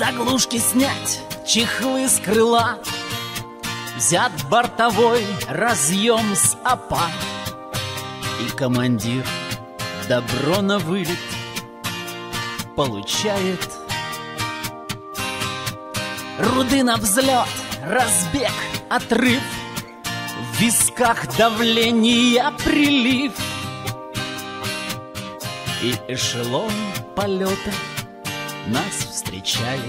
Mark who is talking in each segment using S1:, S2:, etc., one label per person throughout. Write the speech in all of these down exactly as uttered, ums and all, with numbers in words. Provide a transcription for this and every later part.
S1: Заглушки снять, чехлы с крыла, взят бортовой разъем с АПА. И командир добро на вылет получает. Руды на взлет, разбег, отрыв, в висках давления прилив. И эшелон полета нас встречает.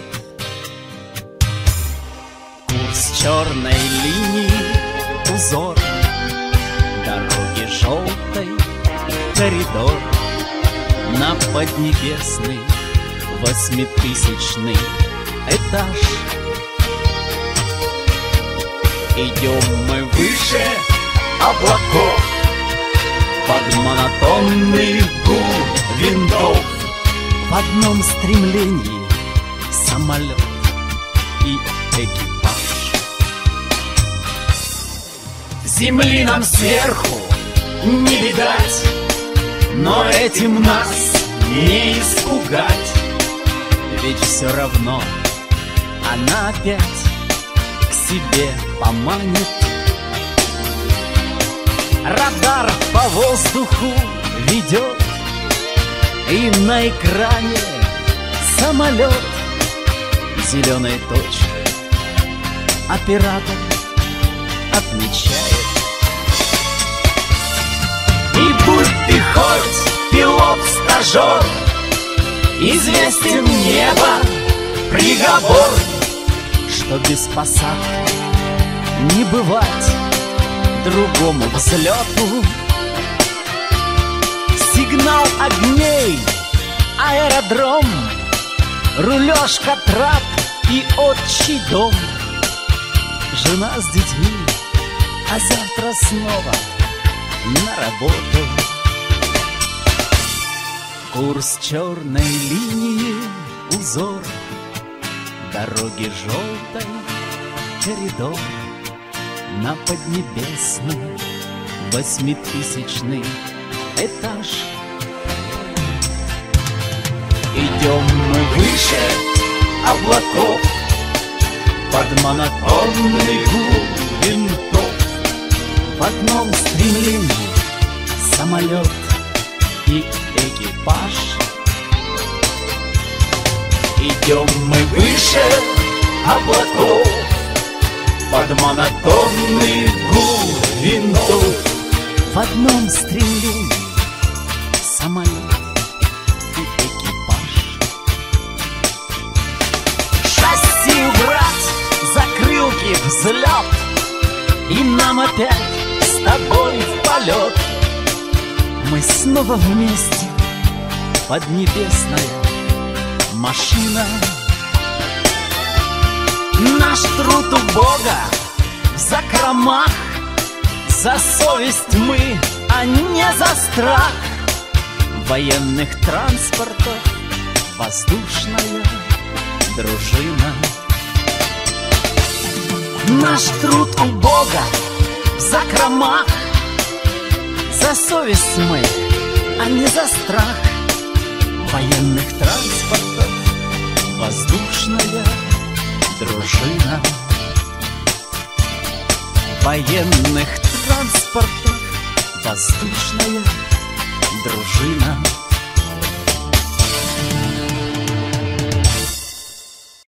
S1: Курс черной линии, узор дороги желтой, коридор на поднебесный восьмитысячный этаж. Идем мы выше облаков под монотонный гул винтов. В одном стремлении самолет и экипаж. Земли нам сверху не видать, но этим нас не испугать. Ведь все равно она опять к себе поманит. Радар по воздуху ведет, и на экране самолет зеленой точкой оператор отмечает. И будь ты хоть пилот-стажер, известен небо приговор, что без посадки не бывать другому взлету. Сигнал огней, аэродром, рулежка, трап и отчий дом. Жена с детьми, а завтра снова на работу. Курс черной линии, узор дороги желтой, коридор на поднебесный восьмитысячный этаж. Идем мы выше облаков под монотонный гул винтов. В одном стремлении самолет и экипаж. Идем мы выше облаков под монотонный гул винтов. В одном стремлении самолет и экипаж. Шасси убрать, закрылки, взлет, и нам опять с тобой в полет. Мы снова вместе, поднебесная машина. Наш труд у Бога в закромах. За совесть мы, а не за страх. Военных транспортов воздушная дружина. Наш труд у Бога в закромах. За совесть мы, а не за страх. Военных транспортов воздушная дружина. Военных транспортов воздушная дружина.